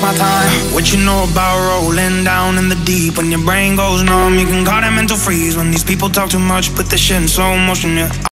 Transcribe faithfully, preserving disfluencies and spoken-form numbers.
waste my time. What you know about rolling down in the deep? When your brain goes numb, you can call it mental freeze. When these people talk too much, put this shit in slow motion, yeah.